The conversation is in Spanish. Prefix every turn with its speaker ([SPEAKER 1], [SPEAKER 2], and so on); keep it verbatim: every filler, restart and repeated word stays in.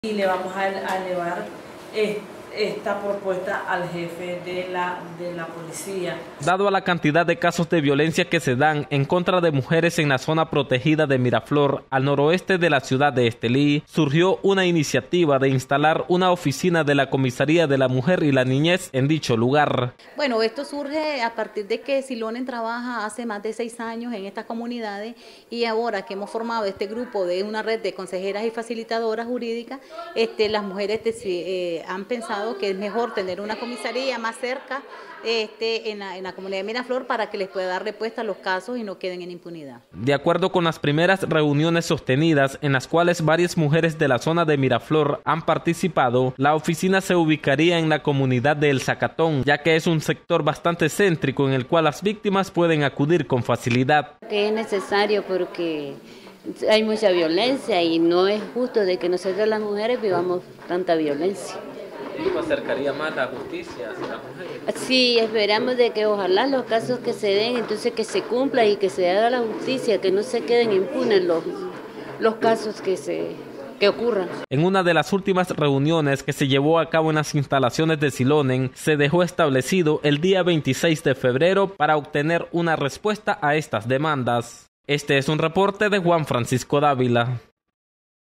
[SPEAKER 1] y le vamos a, a elevar eh, esta propuesta al jefe de la, de la policía.
[SPEAKER 2] Dado a la cantidad de casos de violencia que se dan en contra de mujeres en la zona protegida de Miraflor, al noroeste de la ciudad de Estelí, surgió una iniciativa de instalar una oficina de la Comisaría de la Mujer y la Niñez en dicho lugar.
[SPEAKER 3] Bueno, esto surge a partir de que Silonen trabaja hace más de seis años en estas comunidades y ahora que hemos formado este grupo de una red de consejeras y facilitadoras jurídicas, este, las mujeres eh, han pensado que es mejor tener una comisaría más cerca este, en, la, en la comunidad de Miraflor para que les pueda dar respuesta a los casos y no queden en impunidad.
[SPEAKER 2] De acuerdo con las primeras reuniones sostenidas en las cuales varias mujeres de la zona de Miraflor han participado, la oficina se ubicaría en la comunidad de El Zacatón, ya que es un sector bastante céntrico en el cual las víctimas pueden acudir con facilidad.
[SPEAKER 4] Que es necesario porque hay mucha violencia y no es justo de que nosotros las mujeres vivamos tanta violencia.
[SPEAKER 2] ¿Esto acercaría más la justicia hacia las mujeres?
[SPEAKER 4] Sí, esperamos de que ojalá los casos que se den, entonces que se cumpla y que se haga la justicia, que no se queden impunes los, los casos que se que ocurran.
[SPEAKER 2] En una de las últimas reuniones que se llevó a cabo en las instalaciones de Silonen, se dejó establecido el día veintiséis de febrero para obtener una respuesta a estas demandas. Este es un reporte de Juan Francisco Dávila.